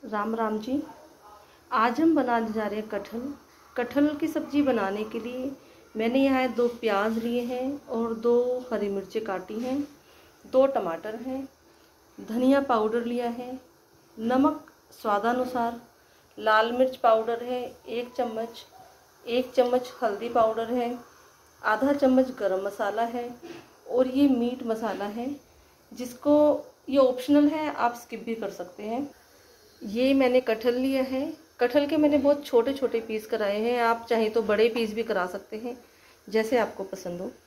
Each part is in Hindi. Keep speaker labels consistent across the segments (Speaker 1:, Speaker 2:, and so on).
Speaker 1: राम राम जी। आज हम बनाने जा रहे हैं कटहल की सब्ज़ी। बनाने के लिए मैंने यहाँ 2 प्याज लिए हैं और 2 हरी मिर्चें काटी हैं, 2 टमाटर हैं, धनिया पाउडर लिया है, नमक स्वादानुसार, लाल मिर्च पाउडर है 1 चम्मच, 1 चम्मच हल्दी पाउडर है, आधा चम्मच गरम मसाला है और ये मीट मसाला है, जिसको ये ऑप्शनल है, आप स्किप भी कर सकते हैं। ये मैंने कटहल लिया है। कटहल के मैंने बहुत छोटे छोटे पीस कराए हैं, आप चाहें तो बड़े पीस भी करा सकते हैं, जैसे आपको पसंद हो।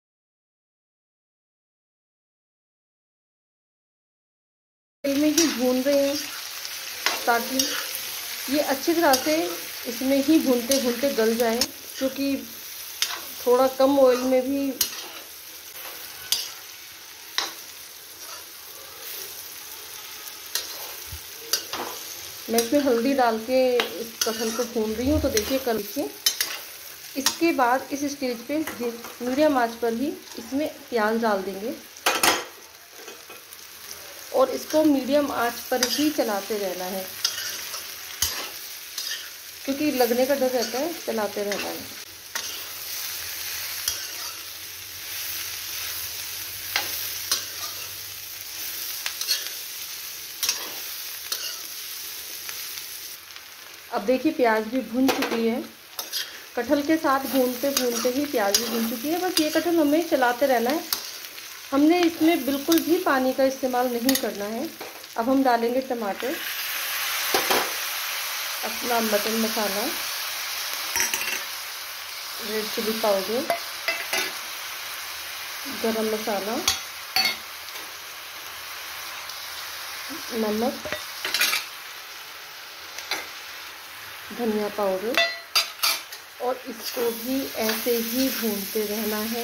Speaker 1: तेल में ही भून रहे हैं ताकि ये अच्छी तरह से इसमें ही भूनते भूनते गल जाए, क्योंकि थोड़ा कम ऑयल में भी मैं इसमें हल्दी डाल के इस कटहल को भून रही हूँ। तो देखिए कल के इसके बाद इस स्टेज पे मीडियम आंच पर ही इसमें प्याज डाल देंगे और इसको मीडियम आंच पर ही चलाते रहना है, क्योंकि लगने का डर रहता है, चलाते रहना है। अब देखिए प्याज भी भुन चुकी है, कटहल के साथ भूनते भूनते ही प्याज भी भुन चुकी है। बस ये कटहल हमें चलाते रहना है, हमने इसमें बिल्कुल भी पानी का इस्तेमाल नहीं करना है। अब हम डालेंगे टमाटर, अपना mutton masala, red chilli powder, garam masala, नमक, धनिया पाउडर और इसको भी ऐसे ही भूनते रहना है।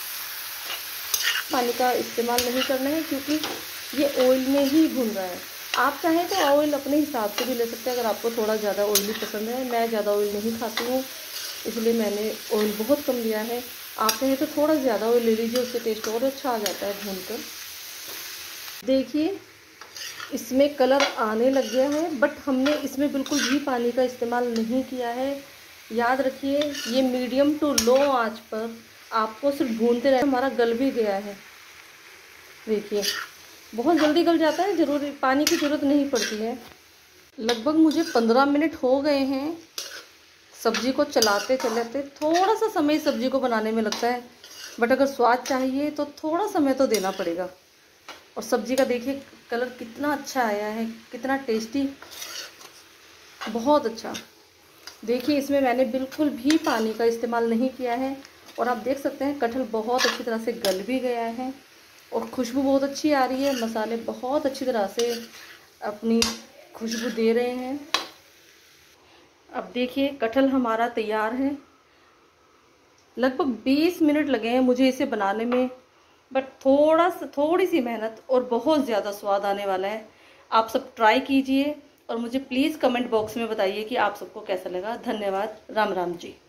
Speaker 1: पानी का इस्तेमाल नहीं करना है, क्योंकि ये ऑयल में ही भून रहा है। आप चाहें तो ऑयल अपने हिसाब से भी ले सकते हैं, अगर आपको थोड़ा ज़्यादा ऑयली पसंद है। मैं ज़्यादा ऑयल नहीं खाती हूँ, इसलिए मैंने ऑयल बहुत कम लिया है। आप चाहें तो थोड़ा ज़्यादा ऑयल ले लीजिए, उससे टेस्ट और अच्छा आ जाता है भूनकर। देखिए इसमें कलर आने लग गया है, बट हमने इसमें बिल्कुल भी पानी का इस्तेमाल नहीं किया है। याद रखिए ये मीडियम टू लो आंच पर आपको सिर्फ भूनते रहना। हमारा गल भी गया है, देखिए बहुत जल्दी गल जाता है, ज़रूरी पानी की ज़रूरत नहीं पड़ती है। लगभग मुझे 15 मिनट हो गए हैं सब्ज़ी को चलाते चलाते। थोड़ा सा समय सब्ज़ी को बनाने में लगता है, बट अगर स्वाद चाहिए तो थोड़ा समय तो देना पड़ेगा। और सब्ज़ी का देखिए कलर कितना अच्छा आया है, कितना टेस्टी, बहुत अच्छा। देखिए इसमें मैंने बिल्कुल भी पानी का इस्तेमाल नहीं किया है और आप देख सकते हैं कटहल बहुत अच्छी तरह से गल भी गया है और खुशबू बहुत अच्छी आ रही है। मसाले बहुत अच्छी तरह से अपनी खुशबू दे रहे हैं। अब देखिए कटहल हमारा तैयार है। लगभग 20 मिनट लगे हैं मुझे इसे बनाने में, बट थोड़ी सी मेहनत और बहुत ज़्यादा स्वाद आने वाला है। आप सब ट्राई कीजिए और मुझे प्लीज़ कमेंट बॉक्स में बताइए कि आप सबको कैसा लगा। धन्यवाद। राम राम जी।